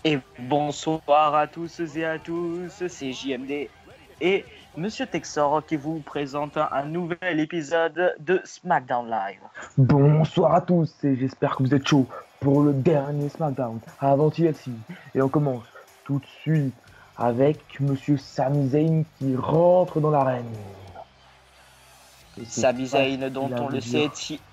Et bonsoir à tous et à tous, c'est JMD et Monsieur Texor qui vous présente un nouvel épisode de SmackDown Live. Bonsoir à tous et j'espère que vous êtes chauds pour le dernier SmackDown avant TLC. Et on commence tout de suite avec Monsieur Sami Zayn qui rentre dans l'arène. Sami Zayn dont on le sait,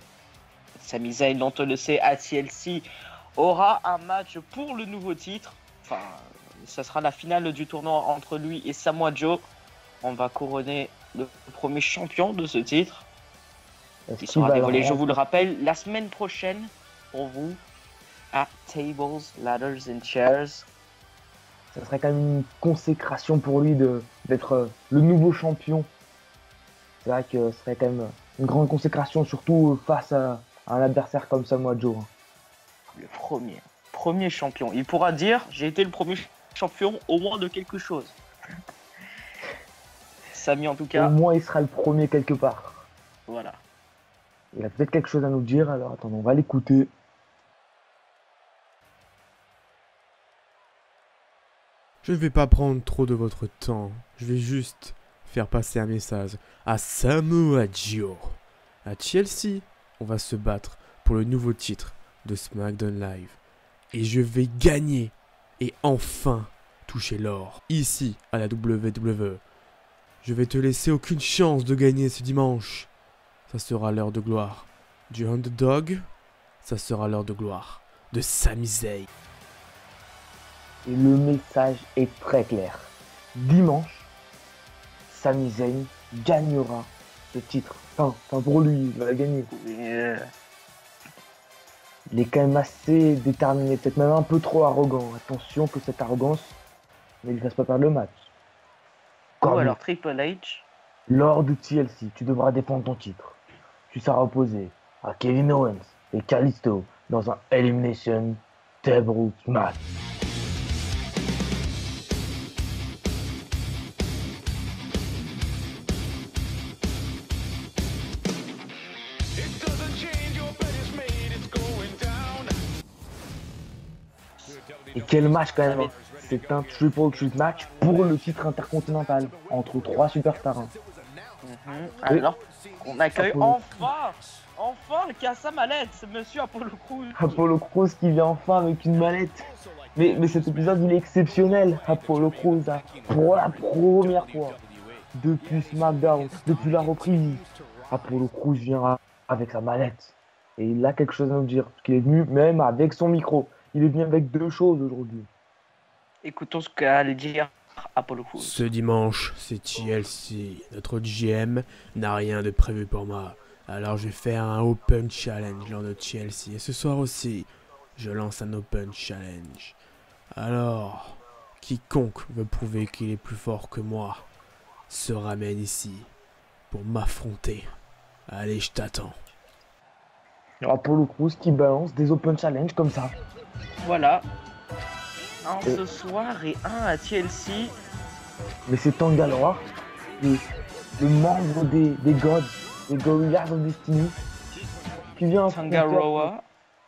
à TLC aura un match pour le nouveau titre. Enfin, ça sera la finale du tournoi entre lui et Samoa Joe. On va couronner le premier champion de ce titre. Qui sera dévoilé, je vous le rappelle, la semaine prochaine pour vous à Tables, Ladders and Chairs. Ça serait quand même une consécration pour lui d'être le nouveau champion. C'est vrai que ce serait quand même une grande consécration, surtout face à un adversaire comme Samoa Joe. Le premier champion. Il pourra dire, j'ai été le premier champion au moins de quelque chose. Sami en tout cas. Au moins il sera le premier quelque part. Voilà. Il a peut-être quelque chose à nous dire, alors attendez, on va l'écouter. Je ne vais pas prendre trop de votre temps, je vais juste faire passer un message à Samoa Joe. À Chelsea, on va se battre pour le nouveau titre de SmackDown Live. Et je vais gagner et enfin toucher l'or. Ici, à la WWE. Je vais te laisser aucune chance de gagner ce dimanche. Ça sera l'heure de gloire du underdog. Ça sera l'heure de gloire de Sami Zayn. Et le message est très clair. Dimanche, Sami Zayn gagnera ce titre. Enfin pour lui, il va gagner. Il est quand même assez déterminé, peut-être même un peu trop arrogant. Attention que cette arrogance ne lui fasse pas perdre le match. Ou alors Triple H. Lors du TLC, tu devras défendre ton titre. Tu seras opposé à Kevin Owens et Kalisto dans un Elimination Table match. Et quel match quand même. C'est un triple threat match pour le titre intercontinental entre trois superstars. Alors, on accueille enfin Kassa Mallette, Monsieur Apollo Crews. Apollo Crews qui vient enfin avec une mallette. Mais cet épisode il est exceptionnel. Apollo Crews pour la première fois depuis SmackDown, depuis la reprise. Apollo Crews vient avec sa mallette. Et il a quelque chose à nous dire. Parce qu'il est venu même avec son micro. Il est venu avec deux choses aujourd'hui. Écoutons ce qu'a dire Apollo Crews. Ce dimanche, c'est TLC. Notre GM n'a rien de prévu pour moi. Alors je vais faire un Open Challenge lors de TLC. Et ce soir aussi, je lance un Open Challenge. Alors, quiconque veut prouver qu'il est plus fort que moi se ramène ici pour m'affronter. Allez, je t'attends. Apollo Crews qui balance des Open Challenge comme ça. Voilà. Un ce soir et un à TLC. Mais c'est Tanga Loa, le membre des Gods, des Gorillas of Destiny, qui vient Tanga Loa.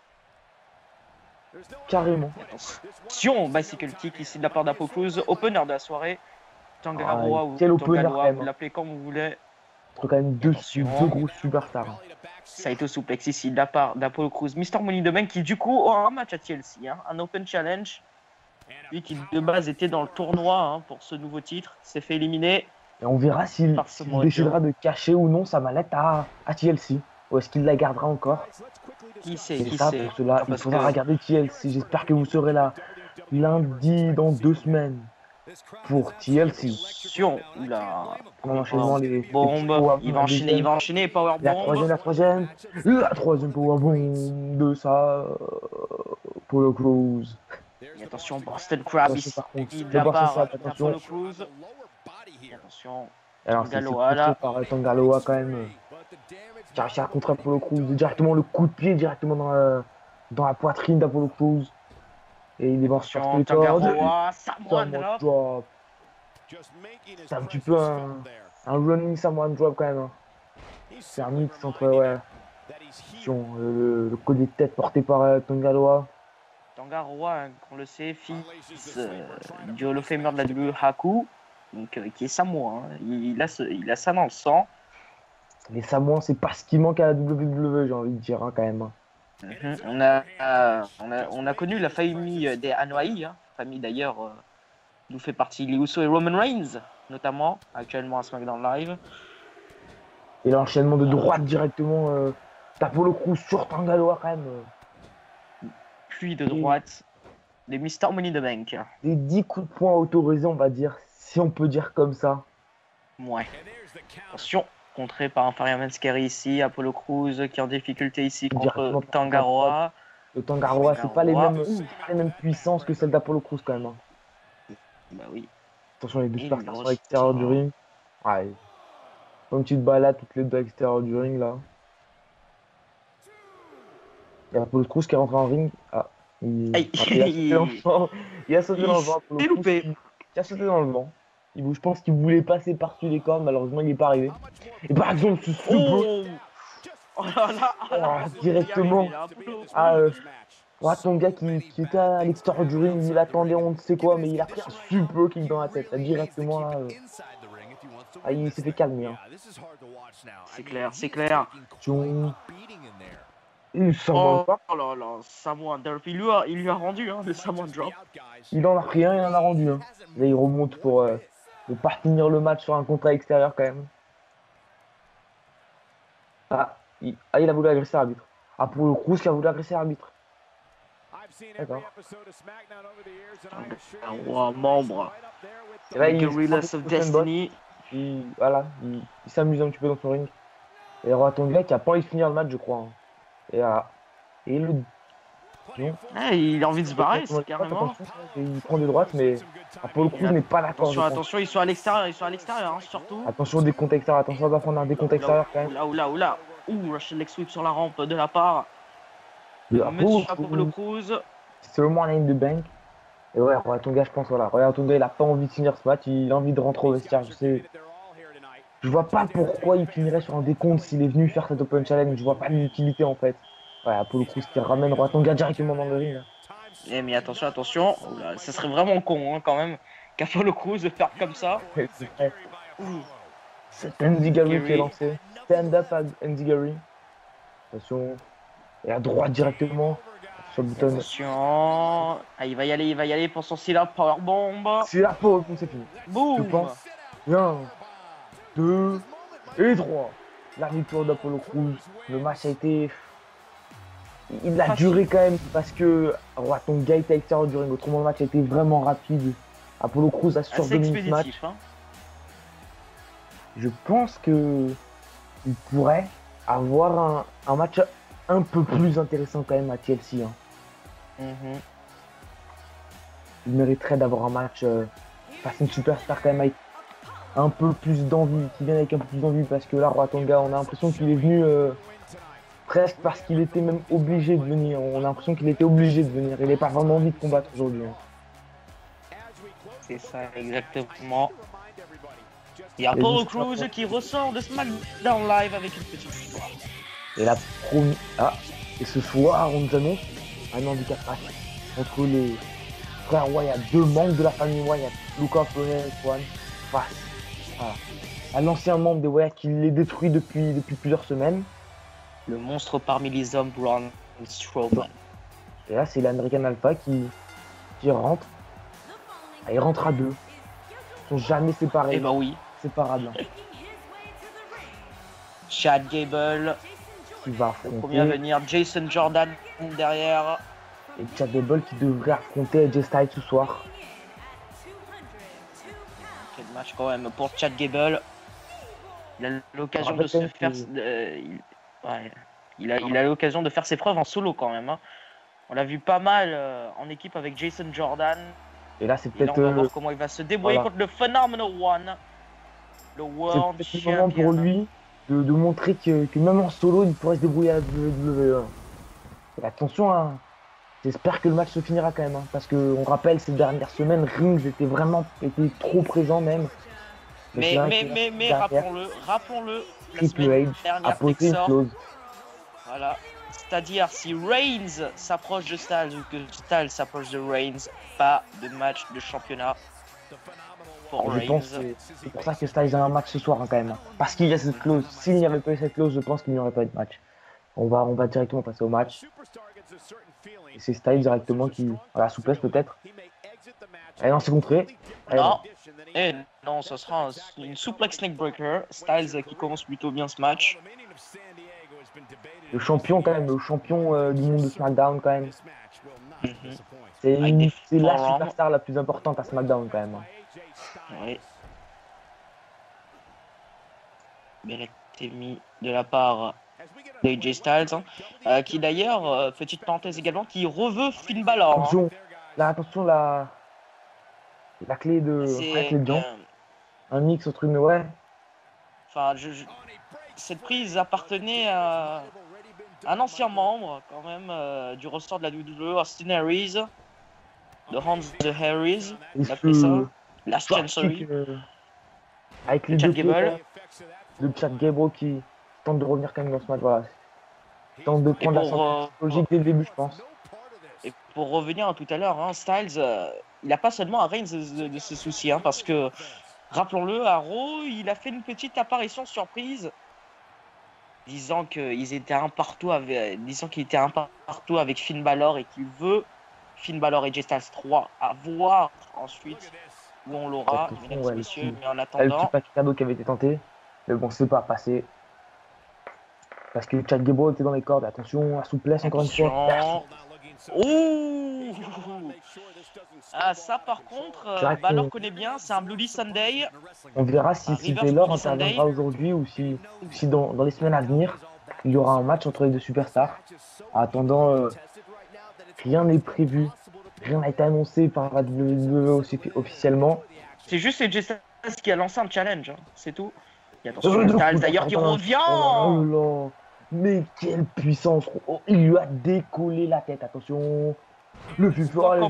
Carrément. Attention, bicycle kick ici de la part d'Apollo Crews. Opener de la soirée. Tanga Loa ou quel Tanga opener Loa, vous l'appelez comme vous voulez. Entre quand même deux grosses superstars. Saito Suplex ici de la part d'Apollo Crews. Mr. Money in the Bank qui du coup aura un match à TLC, un Open Challenge. Lui qui de base était dans le tournoi pour ce nouveau titre, s'est fait éliminer. Et on verra s'il décidera de cacher ou non sa mallette à TLC. Ou est-ce qu'il la gardera encore? Qui sait, Pour cela, il faudra regarder TLC. J'espère que vous serez là lundi dans 2 semaines pour TLC. Attention, L'enchaînement, les bombes. Il va enchaîner Powerbomb. La troisième Powerbomb de ça. Apollo Crews. Et attention, Boston Crab ici de la part d'Apollo Crews. Attention, Tanga Loa là. Tanga Loa quand même. Qui a réussi à contrer Apollo Crews. Directement le coup de pied directement dans la poitrine d'Apollo Crews. Et il est mort sur les cordes. Samoan drop. C'est un petit peu un running Samoan drop quand même. C'est un mix entre le collier de tête porté par Tanga Loa. Tanga Roa, hein, qu'on le sait, fils du Hall of Famer de la WWE Haku, donc, qui est samoan. Hein. Il a ça dans le sang. Les Samoans, c'est pas ce qui manque à la WWE, j'ai envie de dire, hein, quand même. On a connu la famille des Anoa'i, hein, famille d'ailleurs d'où fait partie les Usos et Roman Reigns, notamment, actuellement à SmackDown Live. Et l'enchaînement de droite directement d'Apollo Crews sur Tanga Loa, quand même. Puis de droite, des Mr. Money in the Bank. Des 10 coups de poing autorisés, on va dire, si on peut dire comme ça. Ouais. Attention, contré par un Fireman Scary ici, Apollo Crews qui est en difficulté ici contre Tanga Roa. Le Tanga Roa, c'est pas les mêmes puissances que celle d'Apollo Crews quand même. Hein. Bah oui. Attention, les deux superstars sur l'extérieur du ring. Ouais. Une petite balade toutes les deux à l'extérieur du ring là. Il y a Apollo Crews qui est rentré en ring. Ah, il a sauté dans le vent. Il loupé. Il a sauté dans le vent. Je pense qu'il voulait passer par-dessus les cordes, malheureusement il n'est pas arrivé. Et par exemple, ce directement ton gars qui était à l'extérieur du ring, il attendait on ne sait quoi, mais il a pris un super kick dans la tête. Là, directement là. Il s'est fait calmer. Hein. C'est clair. Oh là là, Samoan Drop. Il lui a rendu hein, le Samoan Drop. Il en a pris un, il en a rendu un. Là, il remonte pour ne pas finir le match sur un contrat extérieur quand même. Il a voulu agresser l'arbitre. Pour le Crews qui a voulu agresser l'arbitre. D'accord. Un roi membre. Et là, il of Destiny. Il s'amuse un petit peu dans son ring. Et Roi Tonga qui a pas envie de finir le match, je crois. Hein. Et le. Il a envie de se barrer, c'est carrément. Il prend de droite, mais Apollo Crews n'est pas d'accord. Attention, ils sont à l'extérieur, hein, surtout. Attention des comptes extérieurs, attention à prendre un décompte extérieur quand même. Oula. Russian leg sweep sur la rampe de la part. Monsieur Apollo Crews. C'est le Money in the Bank. Et ouais, Roi Tonga, je pense, voilà. Roi Tonga, il a pas envie de finir ce match, il a envie de rentrer au vestiaire. Je vois pas pourquoi il finirait sur un décompte s'il est venu faire cet Open Challenge. Je vois pas l'utilité en fait. Ouais, Apollo Crews qui ramène Roi Tonga directement dans le ring. Mais attention. Oula, ça serait vraiment con hein, quand même qu'Apollo Crews perde comme ça. C'est Andy Gary qui est lancé. Stand up à Andy Gary. Attention. Et à droite directement. Sur le bouton. Attention. Il va y aller pour son Silla Powerbomb. Silla Powerbomb, c'est fini. Boum. Je pense. 1, 2 et 3. La victoire d'Apollo Crews. Le match a été. Il a duré quand même parce que Roi Tonga était à l'extérieur du ring. Autrement, le match a été vraiment rapide. Apollo Crews a surdominé ce match. Hein. Je pense que il pourrait avoir un match un peu plus intéressant quand même à TLC. Hein. Il mériterait d'avoir un match face à une superstar quand même avec un peu plus d'envie, qui vient avec un peu plus d'envie parce que là, Roi Tonga, on a l'impression qu'il est venu presque parce qu'il était même obligé de venir. On a l'impression qu'il était obligé de venir. Il n'a pas vraiment envie de combattre aujourd'hui. Hein. C'est ça, exactement. Et Apollo Crews qui ressort de SmackDown Live avec une petite victoire. Et la première. Et ce soir, on nous annonce un handicap match entre les frères Wyatt, deux membres de la famille Wyatt, Luca Flores et Swan, face à l'ancien membre des Wyatt qui les détruit depuis plusieurs semaines. Le monstre parmi les hommes, Braun Strowman. Et là, c'est l'American Alpha qui rentre. Il rentre à deux. Ils sont jamais séparés. Eh bah oui. Séparables. Chad Gable. Qui va affronter. Le premier à venir, Jason Jordan derrière. Et Chad Gable qui devrait affronter AJ Styles ce soir. Quel match quand même pour Chad Gable. Il a l'occasion de se faire. Il a l'occasion de faire ses preuves en solo quand même. Hein. On l'a vu pas mal en équipe avec Jason Jordan. Et là, c'est peut-être. On va voir comment il va se débrouiller contre le Phenomenal One. Le World Champion. C'est le moment pour lui de montrer que même en solo, il pourrait se débrouiller à la WWE. Et attention, hein. J'espère que le match se finira quand même. Hein, parce qu'on rappelle, ces dernières semaines, Rings était trop présent même. Mais rappelons-le. Triple H a posé une clause. Voilà. c'est-à-dire si Reigns s'approche de Styles ou que Styles s'approche de Reigns, pas de match de championnat pour Je pense Reigns. que c'est pour ça que Styles a un match ce soir hein, quand même. Parce qu'il y a cette clause. S'il n'y avait pas eu cette clause, je pense qu'il n'y aurait pas eu de match. On va directement passer au match. Et c'est Styles directement qui a la souplesse peut-être. Et non, c'est contré. Non, et non, ce sera une suplex neckbreaker. Styles qui commence plutôt bien ce match. Le champion quand même, le champion du monde de SmackDown quand même. Avec C'est la forearms. superstar la plus importante à SmackDown quand même. Oui. Bien été mis de la part d'AJ Styles, qui d'ailleurs, petite parenthèse également, qui reveut Finn Balor. Attention, attention la clé de Jean. Un mix entre une ouais. Enfin, cette prise appartenait à un ancien membre quand même du ressort de la WWE, Austin Harris, de Hans the Harris, Et on appelait ça, Last ce Chancery, avec les Chad deux Gable. de Chad Gable qui tente de revenir quand même dans ce match. Voilà. Tente de prendre la santé psychologique dès le début, je pense. Et pour revenir à tout à l'heure, Styles, il n'a pas seulement à Reigns de se soucier, parce que, rappelons-le, à Raw, il a fait une petite apparition surprise, disant qu'il était un partout avec Finn Balor et qu'il veut Finn Balor et AJ Styles 3 à voir ensuite où on l'aura, mesdames et messieurs. Mais en Le attendant, petit paquet cadeau qui avait été tenté, mais bon, c'est pas passé. Parce que Chad Gable était dans les cordes. Attention, la souplesse encore une fois. Ouh, ah, ça par contre, Balor connaît bien, c'est un Bloody Sunday. On verra si Taylor interviendra aujourd'hui ou si dans les semaines à venir, il y aura un match entre les deux superstars. En attendant, rien n'est prévu. Rien n'a été annoncé par la WWE officiellement. C'est juste AJ Styles qui a lancé un challenge, c'est tout. Et attention, Styles d'ailleurs qui revient. Oh là, mais quelle puissance! Oh, il lui a décollé la tête, attention! Le FIFA, on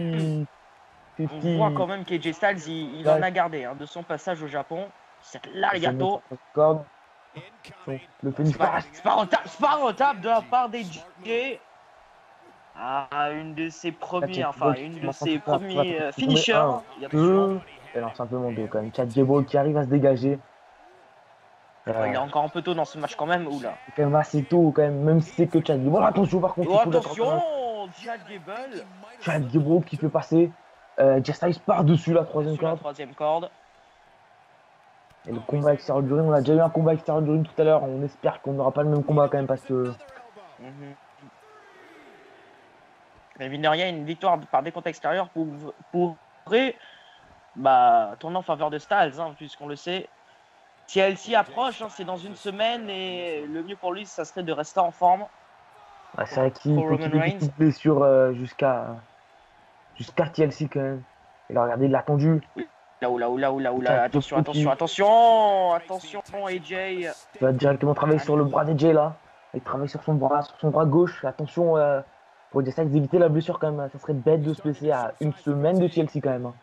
voit quand même qu'AJ Styles, il en a gardé de son passage au Japon. C'est là les gâteaux. Le Phoenix Sparrotable de la part d'AJ. Ah, une de ses premiers finishers. Elle lance un peu mon dos quand même. Chad Gable qui arrive à se dégager. Il est encore un peu tôt dans ce match quand même, oula. C'est quand même assez tôt quand même si c'est que Chad Gable. Attention par contre. Attention, Chad Gable. Chad Gable qui fait passer Just Styles par-dessus la troisième corde. Et le combat extérieur du ring, on a déjà eu un combat extérieur du ring tout à l'heure. On espère qu'on n'aura pas le même combat quand même parce que... Mais mine de rien, une victoire par décompte extérieur pourrait tourner en faveur de Styles, puisqu'on le sait. Si TLC approche, c'est dans une semaine et le mieux pour lui, ça serait de rester en forme. C'est vrai qu'il faut qu'il ait une blessure jusqu'à TLC quand même. Et là, regardez, il l'a tendu. Oula, attention, AJ. Il va directement travailler sur le bras d'AJ là. Il travaille sur son bras gauche. Attention pour dire ça, d'éviter la blessure quand même. Ça serait bête de se blesser à une semaine de TLC quand même.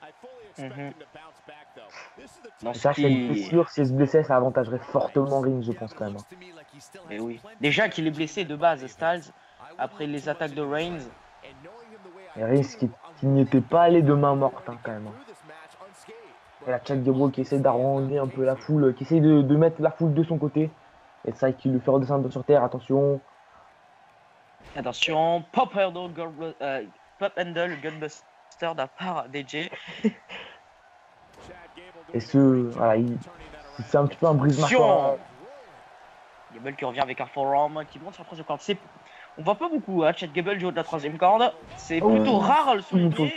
Ça, c'est une blessure. Si elle se blessait, ça avantagerait fortement Ring, je pense quand même. Mais oui. Déjà qu'il est blessé de base, Styles, après les attaques de Reigns. Et Reigns qui n'y était pas allé de main morte quand même. Et la Chad Gable qui essaie d'arranger un peu la foule, qui essaie de mettre la foule de son côté. Et ça qui lui fait redescendre sur terre, attention. Attention, Pop Handle Gunbuster de la part d'AJ. Et voilà, c'est un petit peu un brise-mâchoire. Gable qui revient avec un forearm qui monte sur la troisième corde. On voit pas beaucoup, Chad Gable joue de la troisième corde. C'est plutôt rare à le souligner.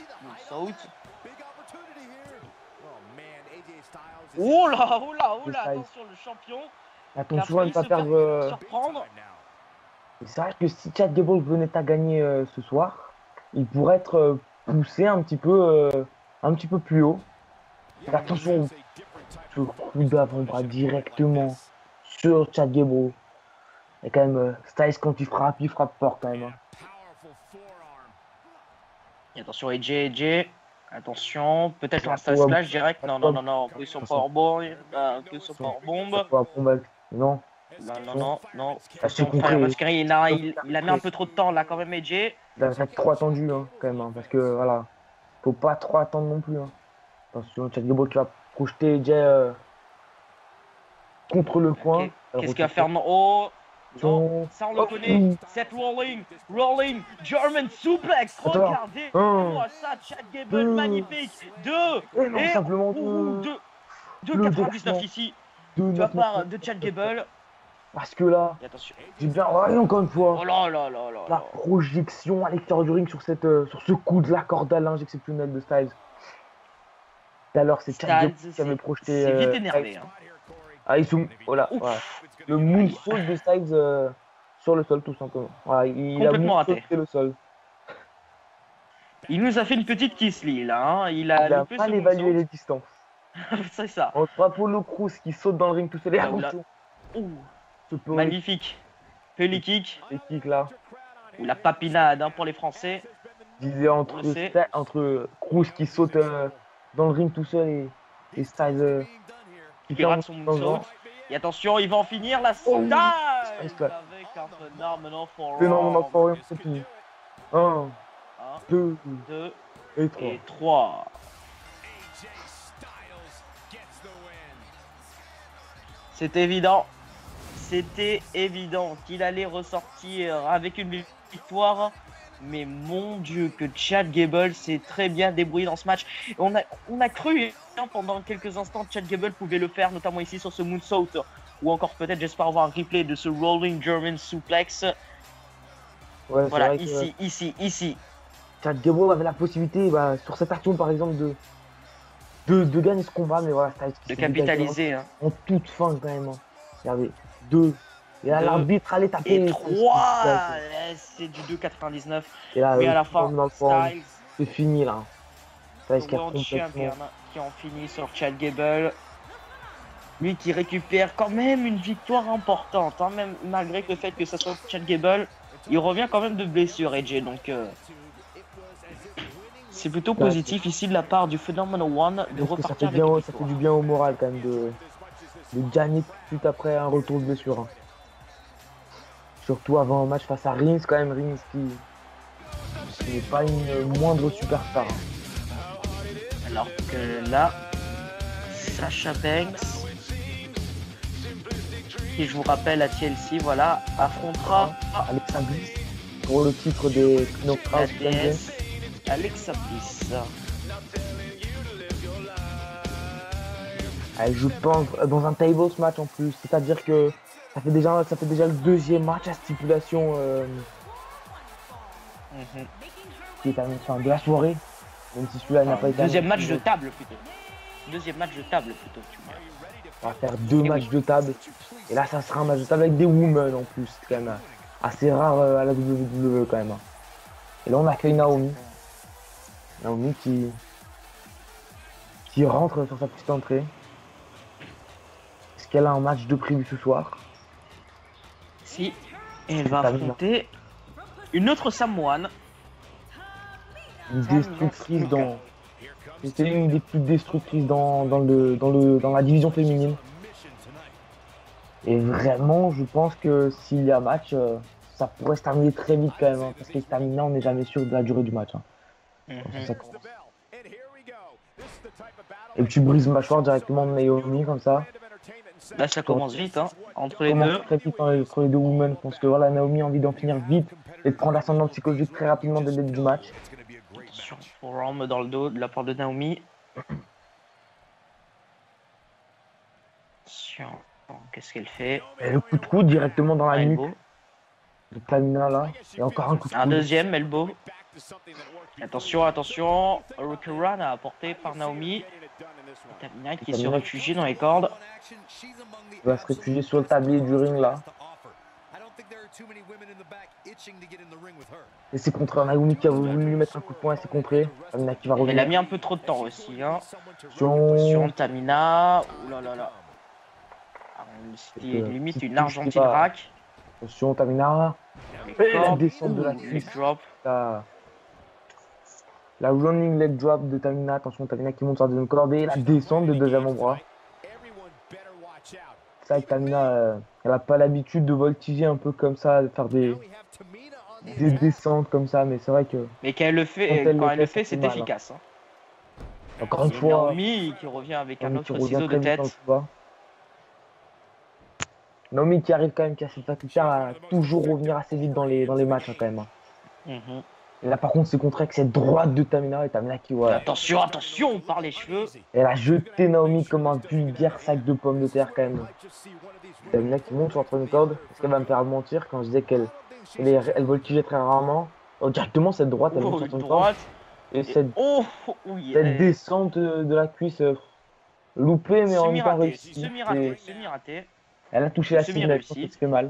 Oh là, attention le champion. Attention à ne pas perdre. C'est vrai que si Chad Gable venait à gagner ce soir, il pourrait être poussé un petit peu plus haut. Et attention, ce coup d'avant-bras directement sur Chad Gable. Et quand même, Styles quand il frappe fort quand même. Et attention AJ. Attention, peut-être un splash direct. Non, position powerbomb. Non. Non. C'est Attention, frère Mascari, il a mis un peu trop de temps là quand même, AJ. Il a trop attendu hein, quand même, hein, parce que voilà, faut pas trop attendre non plus. Hein. Attention, Chad Gable qui va projeter AJ contre le coin. Okay. Qu'est-ce qu'il va faire? Oh non, ça on le connaît. Seth Rolling, German suplex. Regardez-moi ça, Chad Gable, magnifique. Et simplement 2,99 ici. De la part de Chad Gable. Parce que là, j'ai bien encore une fois. Oh là. La projection à l'extérieur du ring sur ce coup de la corde à linge exceptionnel de Styles. Tout à l'heure, c'est Chad Gable qui avait projeté. C'est vite énervé. Ah, ils sont. Voilà. Le moonsault de Styles sur le sol, tout simplement. Voilà, il complètement a raté le sol. Il nous a fait une petite kiss, là. Hein. Il a mal évalué les distances. C'est ça. Entre Apollo Crews qui saute dans le ring tout seul et magnifique. Pelly kick. Les kicks là. Ou la papinade hein, pour les Français. Je disais entre Crews qui saute dans le ring tout seul et Styles qui rate son moonsault. Et attention, il va en finir la Styles avec un phenomenal forearm. C'est fini. 1, 2 et 3. C'était évident qu'il allait ressortir avec une victoire. Mais mon Dieu, que Chad Gable s'est très bien débrouillé dans ce match. Et on a cru hein, pendant quelques instants que Chad Gable pouvait le faire, notamment ici sur ce moonsault. Ou encore peut-être, j'espère avoir un replay de ce Rolling German Suplex. Ouais, voilà, ici. Chad Gable avait la possibilité, sur cette action par exemple, de gagner ce combat, mais voilà, de capitaliser. Hein. En toute fin quand même. Hein. Regardez, 2. Et là, l'arbitre allait taper. Et 3. C'est du 2,99. Et là, mais à la fin, Styles. C'est fini là. Styles qui en finit sur Chad Gable. Lui qui récupère quand même une victoire importante. Hein, même malgré le fait que ça soit Chad Gable. Il revient quand même de blessure, AJ. Donc, c'est plutôt positif ici de la part du Phenomenal One de repartir avec ça fait du bien au moral quand même de gagner tout après un retour de blessure. Hein. Surtout avant un match face à Reigns, quand même, Reigns qui n'est pas une moindre superstar. Hein. Alors que là, Sasha Banks, qui je vous rappelle à TLC, voilà, affrontera Alexa Bliss pour le titre des Knockouts Champions. Alexa Bliss. Je pense dans un tables match en plus, c'est-à-dire que ça fait déjà le deuxième match à stipulation qui est à la fin de la soirée, même si celui-là n'a pas été. Deuxième match de table plutôt. On va faire 2 matchs de table. Et là, ça sera un match de table avec des women en plus. C'est quand même assez rare à la WWE quand même. Et là, on accueille Naomi. Naomi qui rentre sur sa petite entrée. Est-ce qu'elle a un match de prévu ce soir? Si. Et elle va affronter une autre Samoane. Une destructrice dans... C'était une des plus destructrices dans la division féminine. Et vraiment, je pense que s'il y a match, ça pourrait se terminer très vite quand même. Hein, parce que Stamina, on n'est jamais sûr de la durée du match. Hein. Et puis brise mâchoire directement de Naomi comme ça. Là, ça commence vite, hein, entre les deux. Très vite entre les deux women. Je pense que voilà, Naomi a envie d'en finir vite et de prendre l'ascendant psychologique très rapidement dès le début du match. Attention, forearm dans le dos de la part de Naomi. Attention, qu'est-ce qu'elle fait? Et le coup de coude directement dans la nuque de Tamina là. Et encore un coup de coude. Un deuxième elbow. Attention. Hurricane apporté par Naomi. Tamina qui se réfugie dans les cordes. Il va se réfugier sur le tablier du ring là. Et c'est contre Naomi qui a voulu lui mettre un coup de poing et c'est contré. Tamina qui va revenir. Elle a mis un peu trop de temps aussi. Hein. Sur Tamina. Oulala. C'était limite une Argentine rack. Attention Tamina. Et la descente de la cuisse. La running leg drop de Tamina. Attention Tamina qui monte sur la deuxième corde et la descente de deuxième bras. C'est vrai que Tamina, elle a pas l'habitude de voltiger un peu comme ça, de faire des descentes comme ça, mais c'est vrai que Mais quand elle le fait, ça fait c'est mal, hein. efficace. Hein. Encore une Et fois, Naomi qui revient avec un Naomi qui autre revient ciseau de très vite dans le tête. combat. Naomi qui arrive quand même, qui a cette faculté à toujours revenir assez vite dans les matchs, hein, quand même, hein. Mhm. Et là, par contre, c'est contre avec cette droite de Tamina, et Tamina qui, Et voilà, attention, attention par les cheveux. elle a jeté Naomi comme un vulgaire sac de pommes de terre, quand même. Tamina qui monte sur la troisième corde. Est-ce qu'elle va me faire mentir quand je disais elle voltigeait très rarement? Oh, directement, cette droite, elle monte Oh, sur la une troisième corde. droite. Et Et... Oh, oui. cette descente de la cuisse loupée, mais en même temps Semi-raté, réussie. semi-raté, semi-raté. Elle a touché Ou la cible, mais ça semi-réussi. fait mal.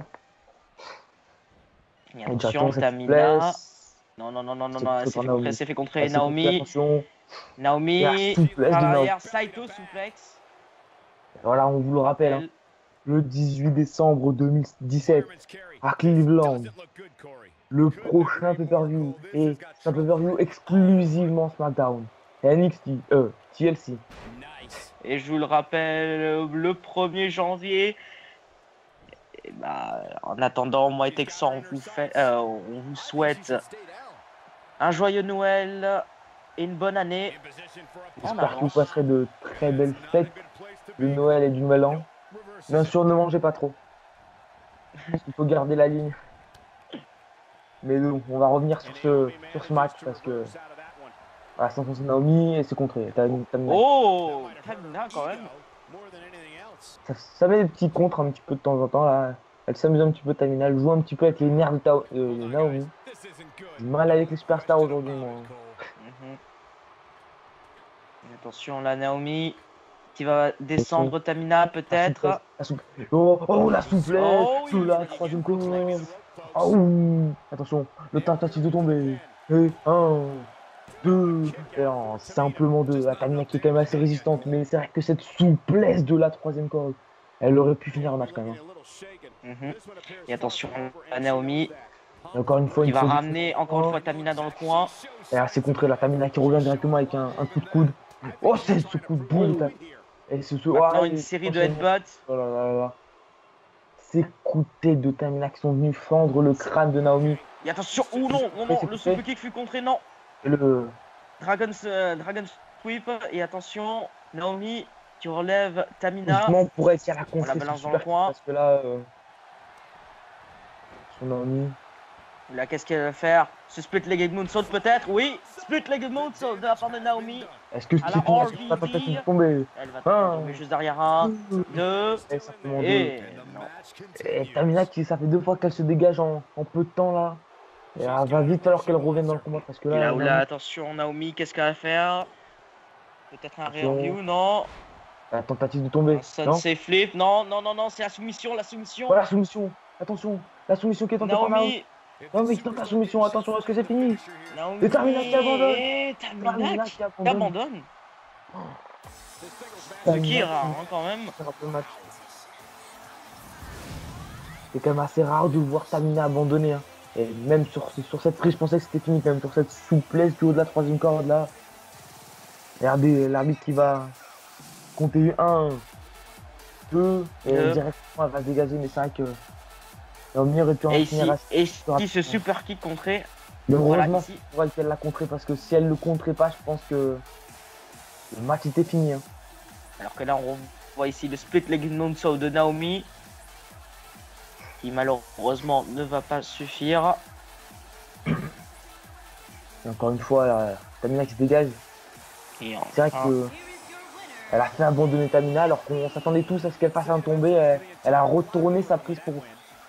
Et Et directement, attention, cette Tamina. souplesse. Non, non, non, non, non, C'est non, contre elle s'est par fait contrer, Naomi. elle s'est fait contrer. Elle s'est coupée, Naomi. attention. Et la Naomi. souplesse Par de Naomi. l'arrière, Saito suplex. Voilà, on vous le rappelle, hein. Le 18 décembre 2017, à Cleveland, le prochain pay-per-view. Et c'est un pay-per-view exclusivement SmackDown. NXT, TLC. Et je vous le rappelle, le 1er janvier. Et bah, en attendant, moi et Texan, on vous souhaite un joyeux Noël et une bonne année. J'espère que vous passerez de très belles fêtes de Noël et du Nouvel An. Bien sûr, ne mangez pas trop. Il faut garder la ligne. Mais donc, on va revenir sur ce match parce que voilà, sans Naomi et c'est contré. Oh, Tamina quand même. Ça met des petits contres un petit peu de temps en temps là. Elle s'amuse un petit peu, Tamina. Elle joue un petit peu avec les nerfs de Naomi. Mal avec les superstars aujourd'hui, moi. Attention, la Naomi qui va descendre Tamina peut-être. Oh, la souplesse de la troisième corde. Oh, attention, le tentative de tomber. Et 1, 2, simplement 2. La Tamina qui est quand même assez résistante, mais c'est vrai que cette souplesse de la troisième corde, elle aurait pu finir le match quand même. Et attention, la Naomi. Et encore une fois, qui va ramener encore une fois Tamina dans le coin. Et là, c'est contre la Tamina qui revient directement avec un coup de coude. Oh, c'est ce coup de boule. Et maintenant, une série de headbutts. Oh là là là. Ces coups de tête de Tamina qui sont venus fendre le crâne de Naomi. Et attention, oh non, non, non, le super kick fut contré, non. Et le Dragon Sweep. Et attention, Naomi qui relève Tamina. Doucement pour être à la contre. On la balance dans le coin. Parce que là, son Naomi. Là, qu'est-ce qu'elle va faire? Ce split legged moonsault peut-être? Oui, split legged moonsault de la part de Naomi. Est-ce que c'est pas tentative de tomber? Elle va tomber juste derrière 1, 2, et non. Et Tamina qui ça fait 2 fois qu'elle se dégage en peu de temps là. Et elle va vite falloir qu'elle revienne dans le combat parce que là. Et là, attention Naomi, qu'est-ce qu'elle va faire? Peut-être un rear view, non? La tentative de tomber. Sunset flip, non, non, non, non, c'est la soumission, la soumission. Voilà, la soumission. Attention, la soumission qui est tentée par Naomi. Naomi qui tente la soumission, attention, est-ce que c'est fini? Naomi. Et Tamina qui abandonne. Et Tamina qui abandonne. Ce qui est rare, hein, quand même. C'est quand même assez rare de voir Tamina abandonner. Hein. Et même sur cette prise, je pensais que c'était fini quand même. Sur cette souplesse du haut de la troisième corde là. Regardez l'arbitre qui va compter 1, 2, et directement elle va se dégager. Mais c'est vrai que Naomi aurait pu en finir assez. Et si ce super kick contré. Mais heureusement pour elle qu'elle l'a contré parce que si elle le contrait pas, je pense que le match était fini. Hein. Alors que là, on voit ici le split leg moonsault de Naomi. Qui malheureusement ne va pas suffire. Et encore une fois, Tamina qui se dégage. C'est vrai que elle a fait abandonner Tamina alors qu'on s'attendait tous à ce qu'elle fasse un tombé. Elle a retourné sa prise pour.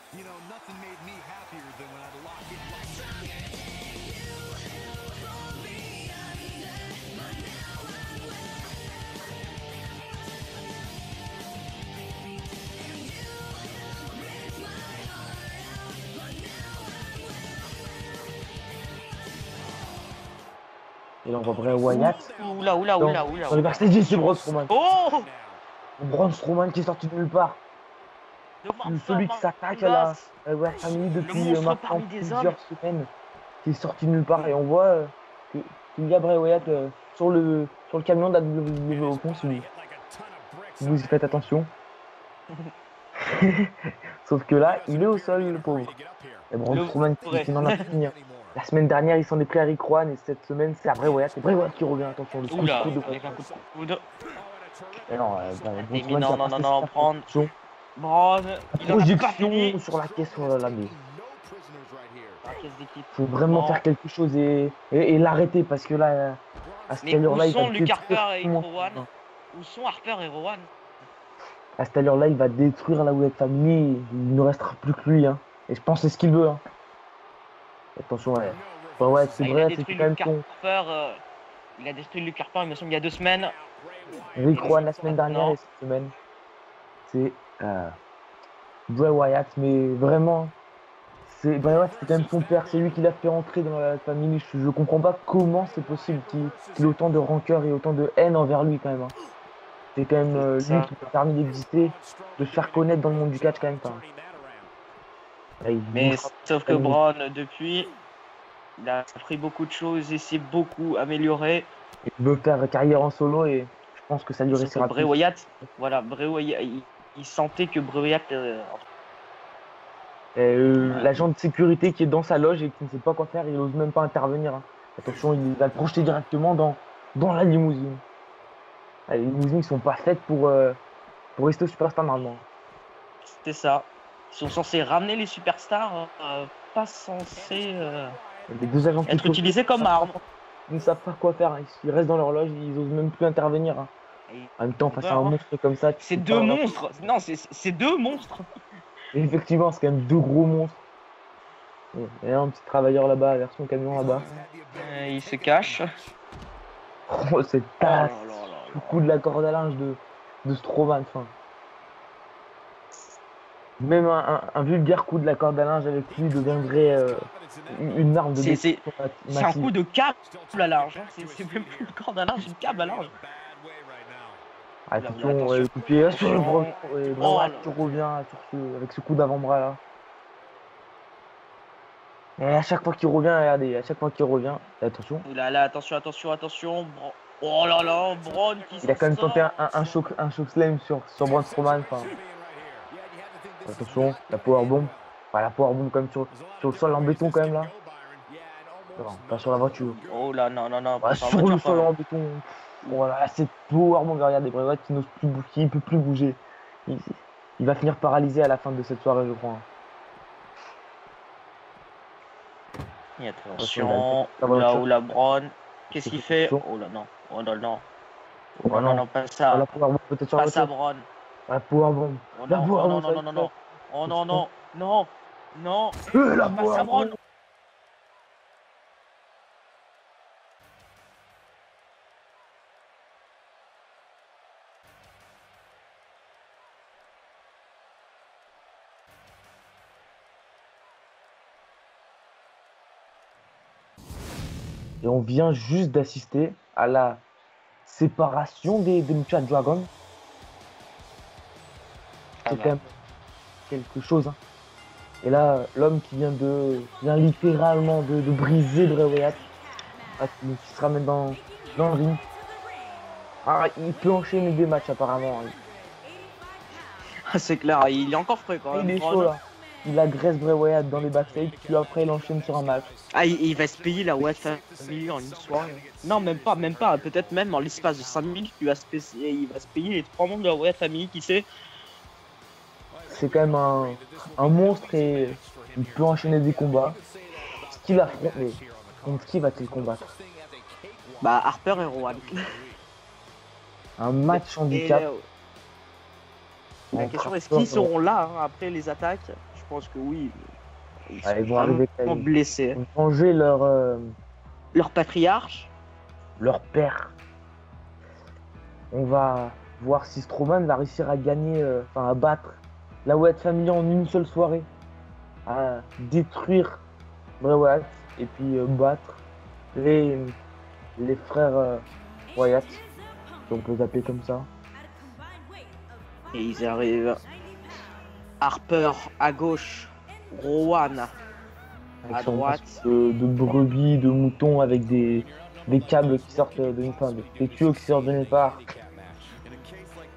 Et là on voit Bray Wyatt. Oula. Dans le backstage, c'est Braun Strowman. Oh, Braun Strowman qui est sorti de nulle part. Celui qui s'attaque à la famille depuis maintenant plusieurs semaines. Qui est sorti de nulle part. Et on voit qu'il y a Bray Wyatt sur le camion de la WWE au fond. Si vous y faites attention. Sauf que là, il est au sol, le pauvre. Et Braun Strowman qui n'en a pas fini. La semaine dernière, il s'en est pris à Rick Rowan et cette semaine, c'est à Bray Wyatt. C'est Bray Wyatt qui revient, attention, le coup de coude. Avec un coup de coude. Et non, non, prendre. Braun, il en a pas fini. Sur la caisse, oh là là, mais... d'équipe. Faut vraiment faire quelque chose et l'arrêter parce que là, à cette allure-là, il va détruire tout le monde. Où sont Harper et Rowan? À cette allure-là, il va détruire la Wyatt Family. Il ne restera plus que lui. Hein. Et je pense que c'est ce qu'il veut. Hein. Attention, ouais. Ouais, c'est vrai, c'est quand même con. Il a détruit Luke Harper, il me semble, il y a 2 semaines. Rick Rowan la semaine dernière et cette semaine. C'est Bray Wyatt, mais vraiment. Bray Wyatt, c'était quand même son père, c'est lui qui l'a fait entrer dans la famille. Je comprends pas comment c'est possible qu'il ait autant de rancœur et autant de haine envers lui quand même. Hein. C'est quand même lui qui lui a permis d'exister, de se faire connaître dans le monde du catch quand même. Mais sauf que Braun, depuis, il a appris beaucoup de choses et s'est beaucoup amélioré. Il veut faire carrière en solo et je pense que ça lui restera. Bray Wyatt, voilà, Bray Wyatt, il sentait que Bray Wyatt... l'agent de sécurité qui est dans sa loge et qui ne sait pas quoi faire, il n'ose même pas intervenir. Hein. Attention, il va le projeter directement dans la limousine. Les limousines ne sont pas faites pour rester au Superstar normalement. C'est ça. Ils sont censés ramener les superstars, pas censés les 2 agents être utilisés comme armes. Ils ne savent pas quoi faire. Hein. Ils restent dans leur loge, ils n'osent même plus intervenir. Hein. En même temps, face à un monstre comme ça... C'est 2 monstres. Non, c'est 2 monstres. Et effectivement, c'est quand même 2 gros monstres. Et un petit travailleur là-bas, version camion là-bas. Il se cache. Oh, cette tasse. Le coup de la corde à linge de Strowman. Enfin. Même un vulgaire coup de la corde à linge avec lui deviendrait une arme de c'est un coup de câble à linge. Hein. C'est même plus une corde à linge, une câble à linge. Attention, le coup de pied sur le bras. Tu reviens avec ce coup d'avant-bras là. Et à chaque fois qu'il revient, regardez, à chaque fois qu'il revient, attention. Là, attention. Oh là là, Braun qui il a quand même tenté un choc slam sur Braun Strowman. Enfin. Attention, la powerbomb. Enfin, la powerbomb quand même sur le sol en béton quand même là. Non, pas sur la voiture. Oh là, non. Sur le sol en béton. Voilà, c'est powerbomb. Regardez, Bray Wyatt qui n'ose plus bouger, il peut plus bouger. Il va finir paralysé à la fin de cette soirée, je crois. Et attention, là, Braun. Qu'est-ce qu'il fait? Oh là, non. Oh non. Oh non, pas ça. Pas ça, Braun. La powerbomb. Non. Oh non. La powerbomb. Et on vient juste d'assister à la séparation des Lucha Dragons. C'est quand même quelque chose. Hein. Et là, l'homme qui vient littéralement de briser Bray Wyatt, qui se ramène dans le ring. Il peut enchaîner des matchs apparemment. C'est clair, il est encore frais quand même. Il est chaud là. Il agresse Bray Wyatt dans les backstage, puis après il enchaîne sur un match. Il va se payer la Wyatt Family en une soirée. Non, même pas. Peut-être même en l'espace de 5 minutes, il va se payer les 3 membres de la Wyatt Family, qui sait. C'est quand même un monstre et il peut enchaîner des combats. Ce qu'il affronte, mais contre qui va-t-il combattre? Harper et Rowan. Un match handicap. La question est-ce qu'ils seront là après les attaques? Je pense que oui. Ils vont arriver blessés. Ils vont venger leur patriarche. Leur père. On va voir si Strowman va réussir à gagner, à battre la Wyatt Family en une seule soirée. À détruire Bray Wyatt et puis battre les frères Wyatt, si on peut les appeler comme ça. Et ils arrivent. Harper à gauche, Rowan à droite. De brebis, de moutons avec des câbles qui sortent de nulle part, des tuyaux qui sortent de nulle part.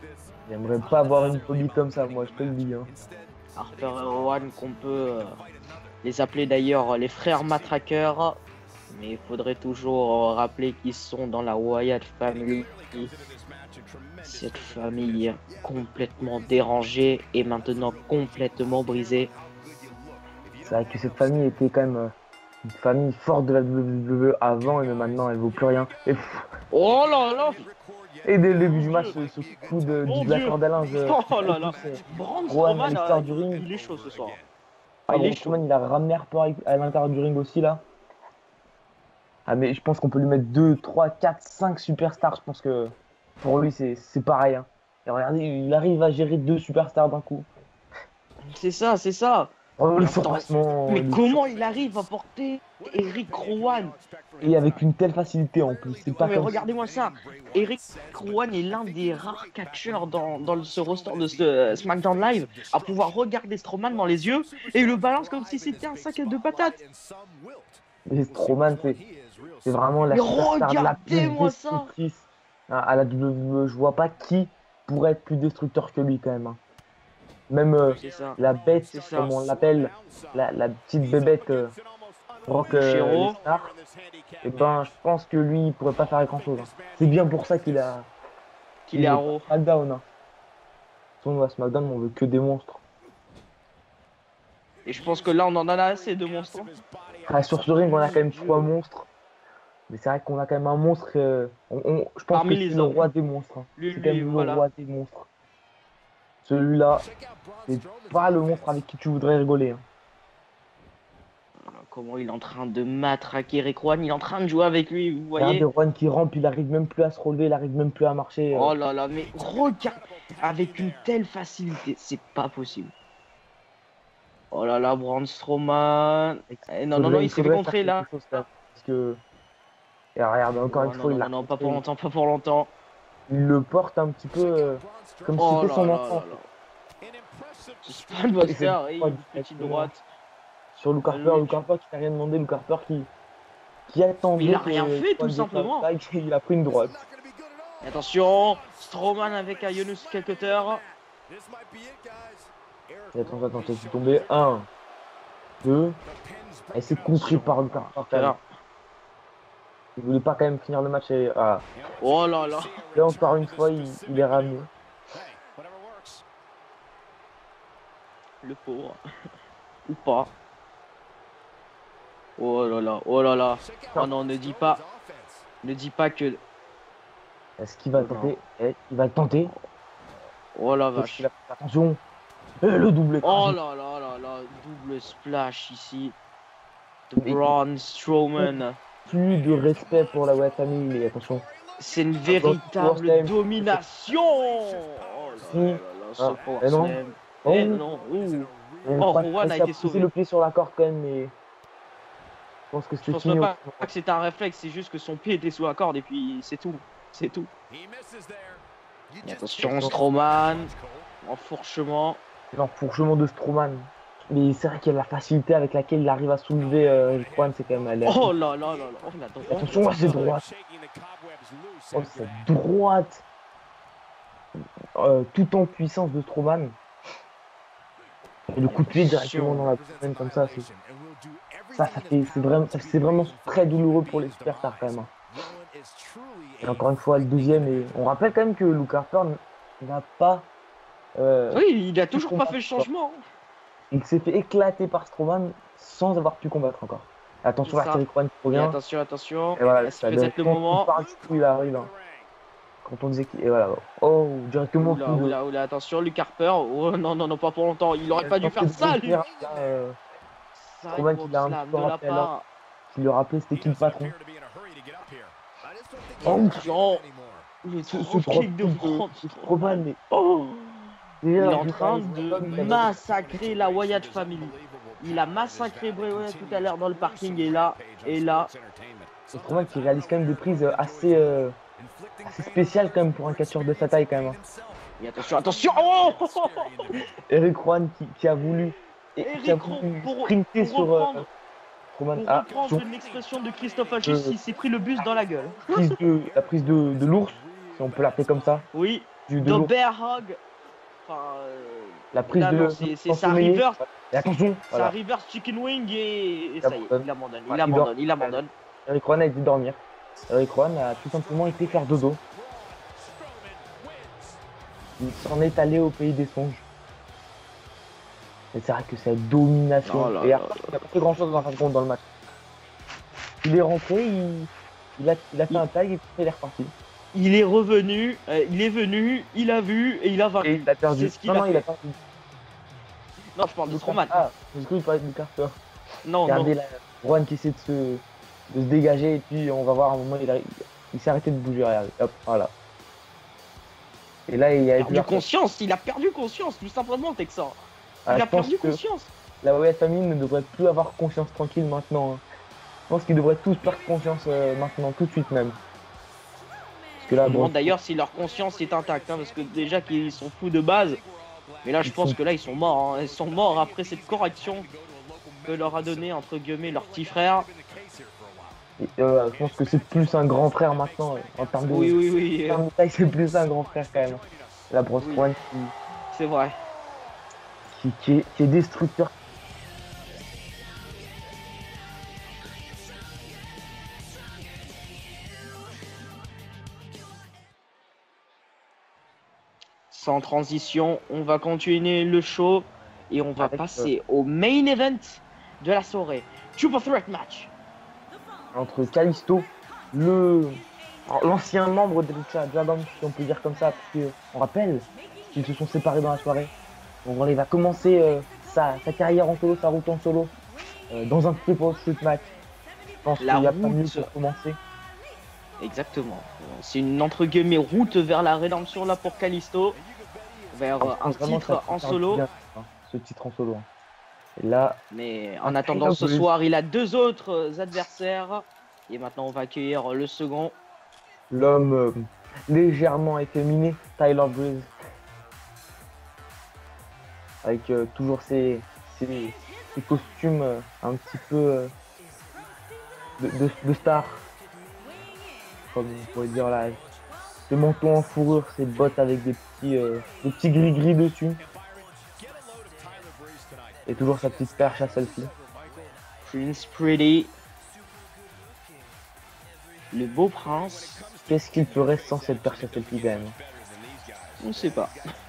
J'aimerais pas avoir une phobie comme ça, moi, je te le dis. Hein. Harper et Rowan, qu'on peut les appeler d'ailleurs les frères matraqueurs. Mais il faudrait toujours rappeler qu'ils sont dans la Wyatt Family. Cette famille complètement dérangée et maintenant complètement brisée. C'est vrai que cette famille était quand même une famille forte de la WWE avant et maintenant elle vaut plus rien. Oh là là! Et dès le début du match, ce coup Mon de la Dieu. corde à linge. Oh là là! Braun Rowan à Strowman, l'extérieur du ring. il est chaud ce soir. Ah, Il est Braun chaud. Strowman, il a ramené Harper à l'intérieur du ring aussi là. Ah mais je pense qu'on peut lui mettre 2, 3, 4, 5 superstars. Je pense que pour lui c'est pareil. Hein. Et regardez, il arrive à gérer 2 superstars d'un coup. C'est ça, c'est ça. Oh, le Attends, surpassement. mais comment il arrive à porter Eric Rowan? Et avec une telle facilité en plus. C'est pas Mais comme regardez-moi ça. Eric Rowan est l'un des rares catcheurs dans ce roster de ce SmackDown Live à pouvoir regarder Strowman dans les yeux et le balance comme si c'était un sac de patates. Et Strowman, c'est vraiment la Mais superstar la plus regardez-moi ça. destructrice à la WWE. Je vois pas qui pourrait être plus destructeur que lui quand même. Hein. Même C'est ça. la bête, C'est ça. comme on l'appelle, la petite bébête Brock Lesnar, et ben je pense que lui il pourrait pas faire grand chose. Hein. C'est bien pour ça qu'il Qu'il est à haro. SmackDown. Hein. Sinon à SmackDown on veut que des monstres. Et je pense que là on en a assez de monstres. Ah, sur ce ring on a quand même 3 monstres. Mais c'est vrai qu'on a quand même un monstre. Je pense Parmi que c'est les le hommes. roi des monstres. Hein. Lui, C'est quand même voilà. le roi des monstres. Celui-là, c'est pas le monstre avec qui tu voudrais rigoler. Hein. Comment il est en train de matraquer Eric Rowan, il est en train de jouer avec lui, vous Regardez voyez? Juan qui rampe, il arrive même plus à se relever, il arrive même plus à marcher. Oh là là, mais regarde, avec une telle facilité, c'est pas possible. Oh là là, Braun Strowman. Eh, non, non, non, il s'est fait faudrait contrer faire là. quelque chose, là, parce que. Et regarde, encore Oh, une non, fois, non, il non, l'a non, pas contré. pour longtemps, pas pour longtemps. Il le porte un petit peu comme si Oh c'était là son là enfant. là là. Ce Spinebuster, Et c'est et pas une petite directement. droite. Sur Luke Harper qui n'a rien demandé, Luke Harper qui attendait. Mais il a rien que fait, tout Juan simplement. déclare ça, et il a pris une droite. Et attention, Strowman avec Ionus Cutter. Et attends, c'est tombé. 1, 2. Et c'est contré par Luke Harper. Il voulait pas quand même finir le match et ah. Oh là là. Là encore une fois il est ramené. Le pauvre. Ou pas. Oh là là, oh là là. Oh non, ne dis pas que... Est-ce qu'il va tenter? Il va le tenter. Oh la vache. Attention. Le double. Oh là là là là, double splash ici. De Braun Strowman. Plus de respect pour la Wyatt Family, mais attention. C'est une véritable domination. Oh là là là, ce power slam. Eh non. Oh, Rowan a été sauvé. Le pied sur la corde quand même, mais je pense que c'était fini. Je pense pas que c'était un réflexe, c'est juste que son pied était sous la corde et puis c'est tout. C'est tout. Et attention, Strowman. Enfourchement. L'enfourchement de Strowman. Mais c'est vrai qu'il y a la facilité avec laquelle il arrive à soulever Juan, c'est quand même aléatoire. Oh là là là là. Oh, la droite. Attention à cette droite. Oh, cette droite. Tout en puissance de Strowman. Et le coup de pied directement dans la poitrine comme ça, c'est vraiment très douloureux pour les superstars quand même. Hein. Et encore une fois, le deuxième, et on rappelle quand même que Luke Harper n'a pas. Oui, il a toujours pas fait le changement. Il s'est fait éclater par Strowman sans avoir pu combattre encore. Attention à Eric Rowan qui revient. Et attention. Et voilà, c'est peut-être le moment. Il arrive. Hein. Quand on disait qu'il. Et voilà. Oh, directement. Oula, attention, Luke Harper. Oh non, non, non, pas pour longtemps. Il aurait pas dû faire ça, lui. Strowman qui l'a un peu rappelé là. Qui lui rappelait c'était qui le patron. Oh, ce kick de Strowman, mais. Oh, il est en train de massacrer la Wyatt Family. Il a massacré Bray Wyatt tout à l'heure dans le parking et là. Strowman qui réalise quand même des prises assez spéciales quand même pour un catcheur de sa taille quand même. Hein. Et attention. Oh Eric Rowan qui a voulu sprinter sur Strowman. Pour reprendre une expression de Christophe Alchis, il s'est pris le bus dans la gueule. La prise de l'ours, si on peut l'appeler comme ça. Oui, de l'eau. Bear Hug. Enfin, La prise là, de non, c'est sa reverse. Et attention, C'est voilà. un reverse chicken wing et ça y est, il abandonne. Eric Rowan a été dormir. Eric Rowan a tout simplement été faire dodo. Il s'en est allé au pays des songes. Et c'est vrai que cette domination. Oh là et là après, il n'a pas fait grand chose en fin de compte dans le match. Il est rentré, il a fait un tag et puis il est reparti. Il est revenu, il est venu, il a vu et il a vaincu. Et il a perdu. C'est ce qu'il a fait. Il a perdu. Non, je parle de Strowman. Ah, j'ai cru qu'il parlait de Carter. Non, Regardez non. là, Rowan qui essaie de se dégager et puis on va voir à un moment il s'est arrêté de bouger, regardez. Hop, voilà. Et là il a Il a perdu conscience, tout simplement, Texan. Il a perdu conscience. La OS Family ne devrait plus avoir conscience tranquille maintenant. Hein. Je pense qu'ils devraient tous perdre conscience maintenant, tout de suite même. Parce que là, Je me demande d'ailleurs si leur conscience est intacte, hein, parce que déjà qu'ils sont fous de base. Mais là, je pense que là, ils sont morts. Hein. Ils sont morts après cette correction que leur a donné entre guillemets leur petit frère. Je pense que c'est plus un grand frère maintenant en termes de, oui. en termes de taille, c'est plus un grand frère quand même. La brosse Rowan c'est vrai. Qui est destructeur. Sans transition, on va continuer le show et on va passer au main event de la soirée. Triple Threat Match. Entre Kalisto, l'ancien membre de Lucha Dragon, si on peut dire comme ça, parce qu'on rappelle qu'ils se sont séparés dans la soirée. Donc il va commencer sa carrière en solo, sa route en solo, dans un Triple Threat Match. Je pense qu'il n'y a pas mieux pour commencer. Exactement. C'est une entre guillemets route vers la rédemption là pour Kalisto. Vers un titre en solo. Bien, hein, ce titre en solo. Hein. Et là, mais en attendant ce soir, il a deux autres adversaires. Et maintenant, on va accueillir le second. L'homme légèrement efféminé, Tyler Breeze. Avec toujours ses costumes un petit peu de star. Comme on pourrait dire là. Ses manteaux en fourrure, ses bottes avec des petits gris-gris dessus. Et toujours sa petite perche à selfie. Prince Pretty. Le beau prince. Qu'est-ce qu'il ferait sans cette perche à selfie quand même? On ne sait pas.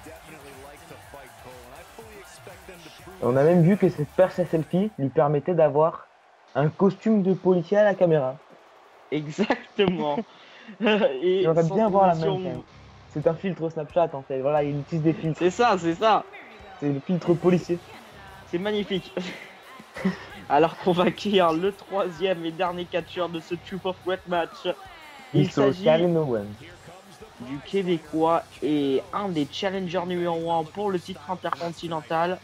On a même vu que cette perche à selfie lui permettait d'avoir un costume de policier à la caméra. Exactement. Et on va bien voir la même. C'est un filtre Snapchat en fait. Voilà, il utilise des filtres. C'est ça. C'est le filtre policier. C'est magnifique. Alors qu'on va accueillir le troisième et dernier catcheur de ce Triple Threat Match. Il s'agit du Québécois et un des challengers numéro 1 pour le titre intercontinental.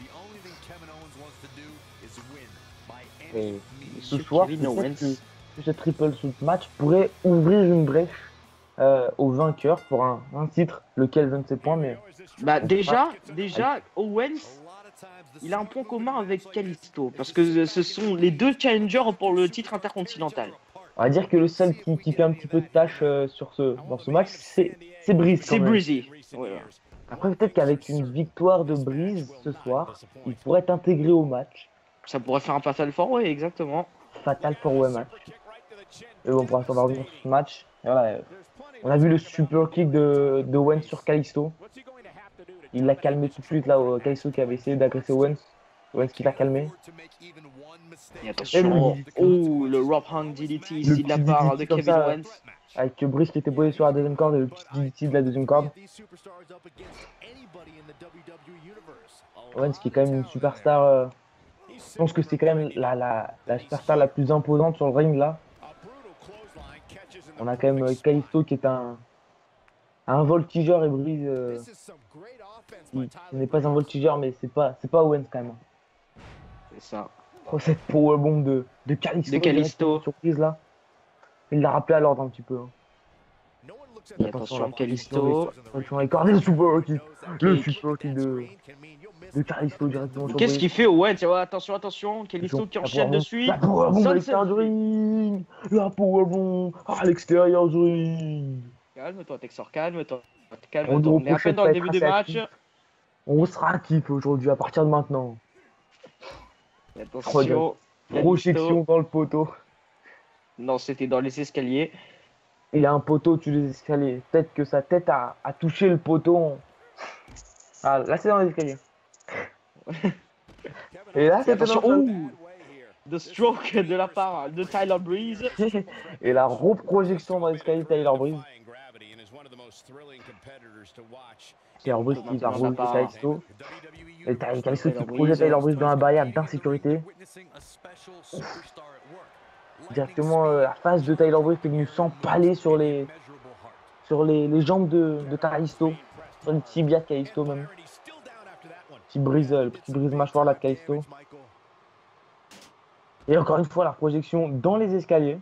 Et ce soir, ce Triple Threat Match pourrait ouvrir une brèche au vainqueur pour un titre, lequel je ne sais point, mais... Bah déjà, Owens, il a un point commun avec Kalisto, parce que ce sont les deux challengers pour le titre intercontinental. On va dire que le seul qui fait un petit peu de tâche dans ce match, c'est Breeze. C'est Breezy. Ouais. Après, peut-être qu'avec une victoire de Breeze ce soir, il pourrait être intégré au match. Ça pourrait faire un Fatal 4-Way, exactement. Fatal 4-Way match. Et bon, pour l'instant, on va revenir sur ce match. Et voilà, on a vu le super kick de Owens sur Kalisto. Il l'a calmé tout de suite là, Kalisto qui avait essayé d'agresser Owens. Owens qui l'a calmé. Et attention, le Rob Hung DDT ici de la part de Kevin Owens. Avec Brice qui était posé sur la deuxième corde et le petit DDT de la deuxième corde. Owens qui est quand même une superstar. Je pense que c'est quand même la superstar la plus imposante sur le ring là. On a quand même Kalisto qui est un voltigeur et Breeze qui n'est pas un voltigeur, mais c'est pas Owens quand même. C'est ça. Oh, cette powerbomb de Kalisto. Surprise là. Il l'a rappelé à l'ordre un petit peu. Hein. Et attention Kalisto. Attention, accordé le super kick. Le super kick de Kalisto directement. Qu'est-ce qu'il fait Owens? Attention. Kalisto qui enchaîne de suite. La powerbomb à l'extérieur du ring. La powerbomb à l'extérieur du ring. calme-toi, Texor, calme-toi. On nous On est à reproche peine de dans pas le être début du assez match. actif. On sera actif aujourd'hui à partir de maintenant. Et attention, Projection dans le poteau. non, c'était dans les escaliers. Il y a un poteau au-dessus des escaliers. Peut-être que sa tête a touché le poteau. Ah, là, c'est dans les escaliers. Et là, Et c'était attention, dans le ouh, de stroke de la part de Tyler Breeze. Et la reprojection dans l'escalier de Tyler Breeze. Tyler Breeze qui va rouler Kalisto. Et Kalisto qui projette Tyler Breeze dans la barrière d'insécurité. Directement, la face de Tyler Breeze qui est venu s'empaler sur les jambes de Kalisto. Sur le tibia de Kalisto même. Le petit brise mâchoire là de Kalisto. Et encore une fois, la projection dans les escaliers.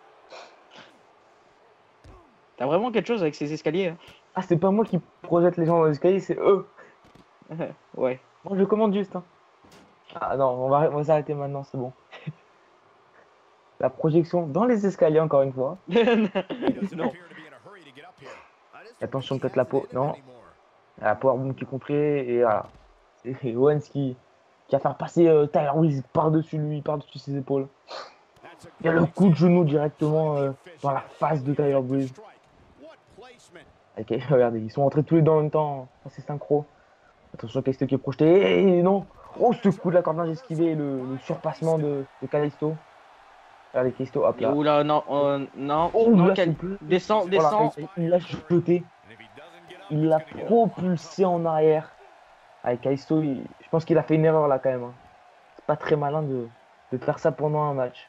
T'as vraiment quelque chose avec ces escaliers, hein. Ah, c'est pas moi qui projette les gens dans les escaliers, c'est eux. Ouais. Moi, je commande juste. Hein. Ah non, on va s'arrêter maintenant, c'est bon. La projection dans les escaliers, encore une fois. Non. Attention, peut-être la peau. Non. La powerbomb qui est contrée. Et voilà. C'est Owens qui va faire passer Tyler Breeze par-dessus lui, par-dessus ses épaules. Il y a le coup de genou directement dans la face de Tyler Breeze. Ok, regardez, ils sont entrés tous les deux en même temps. C'est synchro. Attention, Kalisto qui est projeté. Et non. Oh, ce coup de la corde esquivé, le surpassement de Kalisto. Regardez, Kalisto, hop là. Oula, non, non, Oh, non, là, descend. Voilà, il l'a jeté. Il l'a propulsé en arrière. Avec Kalisto, je pense qu'il a fait une erreur là quand même. Hein. C'est pas très malin de faire ça pendant un match.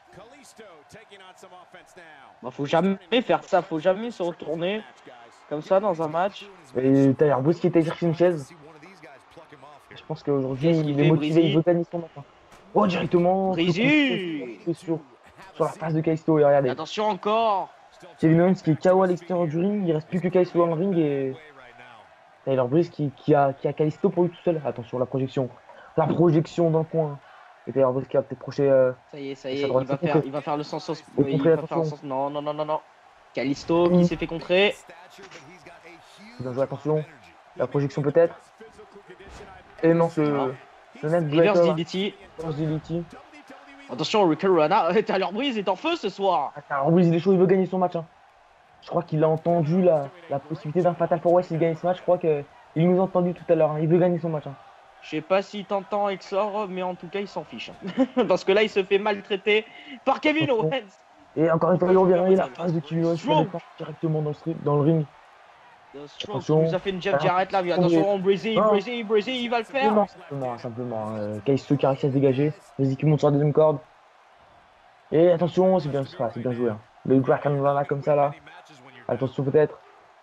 Bah, faut jamais faire ça, faut jamais se retourner comme ça dans un match. Et Tyler Breeze qui était chercher une chaise. Je pense qu'aujourd'hui il est motivé, il veut gagner son match. Oh, directement. Breezy sur la face de Kalisto. Et regardez. Attention encore. Kevin Owens qui est KO à l'extérieur du ring. Il reste plus que Kalisto dans le ring et Tyler Breeze qui a Kalisto pour lui tout seul. Attention, la projection. La projection dans le coin. Et Tyler Breeze qui va peut-être procher. Ça y est, il va faire le sens. Non. Kalisto qui s'est fait contrer. Bien joué, attention. La projection peut-être. Et non, le net Reverse DDT. Attention, Ricky Rana. Tyler Breeze est en feu ce soir. Tyler Breeze, il est chaud, il veut gagner son match. Hein. Je crois qu'il a entendu la possibilité d'un Fatal 4-Way s'il gagne ce match. Je crois qu'il nous a entendu tout à l'heure. Hein. Il veut gagner son match. Hein. Je sais pas s'il t'entend Exor, mais en tout cas il s'en fiche. Hein. Parce que là il se fait maltraiter par Kevin Owens. Et encore une fois il revient la face de Kevin Owens directement dans le ring. Attention, il nous a fait une Jeff Jarrett là, mais attention, Breezy, il va le faire. Simplement. Kalisto qui a réussi à se dégager. Vas-y qui monte sur la deuxième corde. Et attention, c'est bien joué. Hein. Le Dragon là comme ça là. Attention peut-être.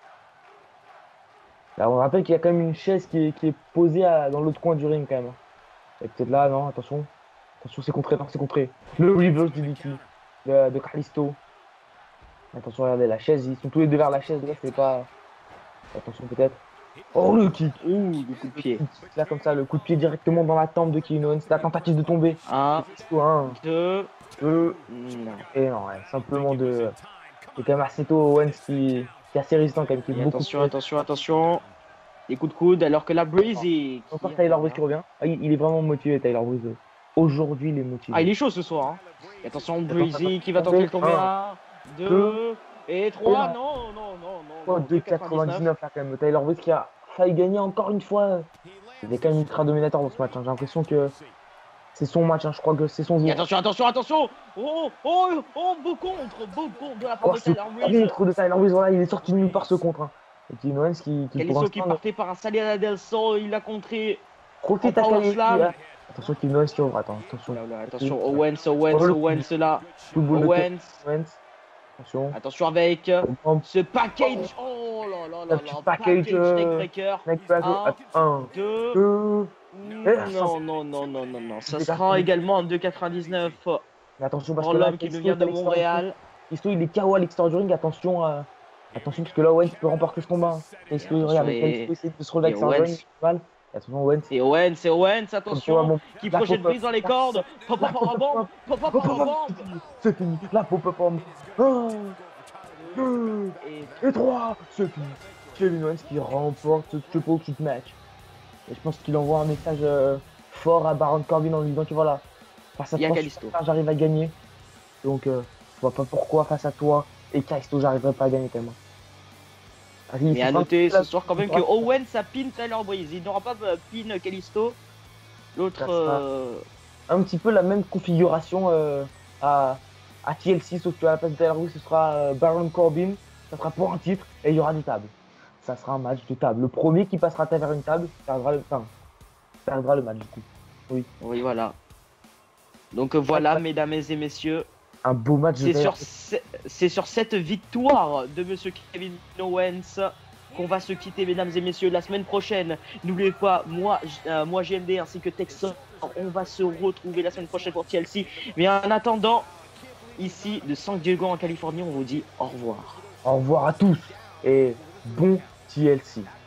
Là, on rappelle qu'il y a quand même une chaise qui est posée dans l'autre coin du ring quand même. Et peut-être là, non, attention. Attention, c'est contré. Le reverse du DDT de Kalisto. Attention, regardez la chaise, ils sont tous les deux vers la chaise, là, c'est pas. Attention peut-être. Oh le kick. Ouh, le coup de pied. Là comme ça, le coup de pied directement dans la tempe de Kevin Owens. La tentative de tomber. 1, 2, et non, ouais, simplement de. C'est quand même assez tôt Owens qui est assez résistant quand même. Qui est beaucoup attention. Les coups de coude alors que la Breeze est. Encore Tyler Breeze qui revient. Ah, il est vraiment motivé Tyler Breeze. Aujourd'hui il est motivé. Ah il est chaud ce soir. Hein. Et attention Breezy qui va tenter le tomber. 1, 2 et 3. Non. 2,99 là quand même. Tyler Breeze qui a failli gagner encore une fois. Il est quand même ultra dominateur dans ce match. Hein. J'ai l'impression que c'est son match. Hein. Je crois que c'est son jour. Et attention. Beau contre de la part de Tyler Breeze. Contre de Tyler Breeze, voilà, il est sorti de nulle part ce contre. Hein. Et Kevin Owens qui partait par un Salida del Sol, il a contré. Profite à Kalisto. Attention Kevin Owens qui ouvre. Attention. Attention Owens là. Owens. Attention avec ce package. Oh là. Package neckbreaker. 1, 2. Non. Ça sera également un 2,99. Attention parce que l'homme qui nous vient de Montréal. Kalisto il est KO à l'extérieur du ring. Attention parce que là Owens peut remporter ce combat. Kalisto essaie de se relever avec sa ring. Attention Owens. Et Owens, attention, qui projette Breeze dans les cordes. Pop-up. C'est fini, la pop-up bomb. 2 et 3. C'est fini. Kevin Owens qui remporte ce Triple Threat match. Et je pense qu'il envoie un message fort à Baron Corbin en lui disant que voilà, face à toi, j'arrive à gagner. Donc, je vois pas pourquoi face à toi et Kalisto, j'arriverai pas à gagner tellement. Mais à noter ce soir quand même que Owens a pin Tyler Breeze. Il n'aura pas pin Kalisto. L'autre. Un petit peu la même configuration à TLC, sauf que à la place de Tyler Breeze, ce sera Baron Corbin. Ça sera pour un titre et il y aura des tables. Ça sera un match de table. Le premier qui passera à travers une table perdra le match du coup. Oui. Oui, voilà. Donc voilà, mesdames et messieurs. Un beau match. C'est sur cette victoire de Monsieur Kevin Owens qu'on va se quitter, mesdames et messieurs. La semaine prochaine, n'oubliez pas, moi GMD ainsi que Texan, on va se retrouver la semaine prochaine pour TLC. Mais en attendant, ici de San Diego en Californie, on vous dit au revoir. Au revoir à tous et bon TLC.